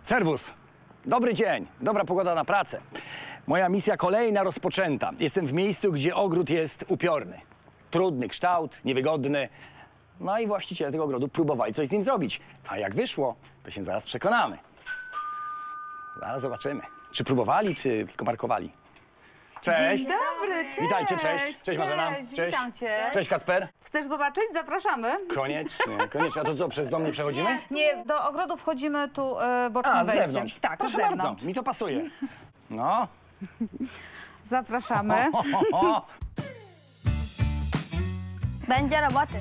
Serwus. Dobry dzień, dobra pogoda na pracę. Moja misja kolejna rozpoczęta. Jestem w miejscu, gdzie ogród jest upiorny. Trudny kształt, niewygodny. No i właściciele tego ogrodu próbowali coś z nim zrobić. A jak wyszło, to się zaraz przekonamy. Zaraz zobaczymy, czy próbowali, czy tylko markowali. Cześć. Dzień dobry, cześć. Witajcie, cześć. Cześć Marzena. Cześć. Witam cię. Cześć Kacper. Chcesz zobaczyć? Zapraszamy. Koniecznie, koniecznie. A to co, przez dom nie przechodzimy? Nie, do ogrodu wchodzimy tu bocznym A, z wejściem. zewnątrz. Tak, proszę z zewnątrz. bardzo, mi to pasuje. No. Zapraszamy. Będzie roboty.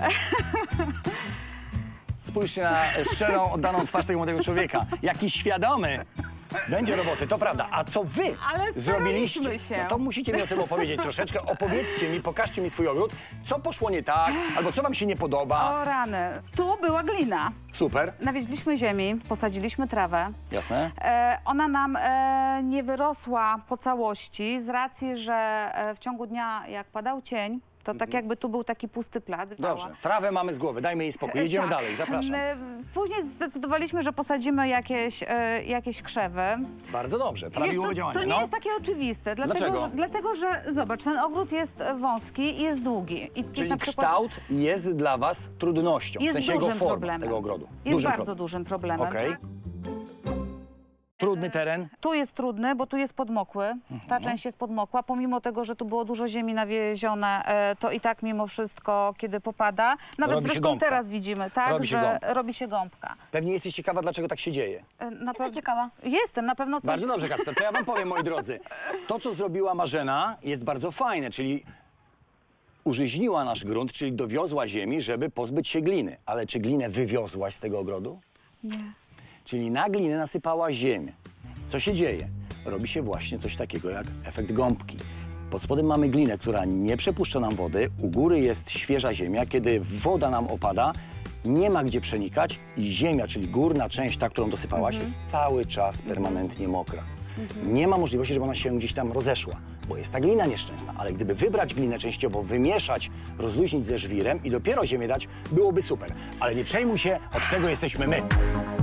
Spójrzcie na szczerą, oddaną twarz tego młodego człowieka. Jaki świadomy. Będzie roboty, to prawda. A co wy Ale zrobiliście? staraliśmy się. No to musicie mi o tym opowiedzieć troszeczkę. Opowiedzcie mi, pokażcie mi swój ogród. Co poszło nie tak, albo co wam się nie podoba. O rany. Tu była glina. Super. Nawieźliśmy ziemi, posadziliśmy trawę. Jasne. Ona nam nie wyrosła po całości z racji, że w ciągu dnia, jak padał cień, to tak jakby tu był taki pusty plac. Dobrze, trawę mamy z głowy, dajmy jej spokój. Jedziemy Tak. dalej, zapraszam. Później zdecydowaliśmy, że posadzimy jakieś krzewy. Bardzo dobrze, Wiesz prawidłowe co, działanie. to nie jest takie oczywiste. Dlaczego? Dlatego, że zobacz, ten ogród jest wąski i jest długi. Czyli na przykład kształt jest dla was trudnością, jest w sensie jego dużym forma problemem. tego ogrodu. Jest bardzo dużym problemem. Okej. Trudny teren. Tu jest trudny, bo tu jest podmokły. Ta część jest podmokła. Pomimo tego, że tu było dużo ziemi nawiezione, to i tak mimo wszystko, kiedy popada, nawet Robi się zresztą gąbka. teraz widzimy, tak, Robi się że gąbka. robi się gąbka. Pewnie jesteś ciekawa, dlaczego tak się dzieje. Na Też ciekawa. Jestem, na pewno coś... Bardzo dobrze, Kacper, to ja wam powiem, moi drodzy. To, co zrobiła Marzena, jest bardzo fajne, czyli użyźniła nasz grunt, czyli dowiozła ziemi, żeby pozbyć się gliny. Ale czy glinę wywiozłaś z tego ogrodu? Nie. Czyli na glinę nasypała ziemię. Co się dzieje? Robi się właśnie coś takiego jak efekt gąbki. Pod spodem mamy glinę, która nie przepuszcza nam wody, u góry jest świeża ziemia. Kiedy woda nam opada, nie ma gdzie przenikać i ziemia, czyli górna część, ta, którą dosypałaś, jest cały czas permanentnie mokra. Nie ma możliwości, żeby ona się gdzieś tam rozeszła, bo jest ta glina nieszczęsna. Ale gdyby wybrać glinę częściowo, wymieszać, rozluźnić ze żwirem i dopiero ziemię dać, byłoby super. Ale nie przejmuj się, od tego jesteśmy my.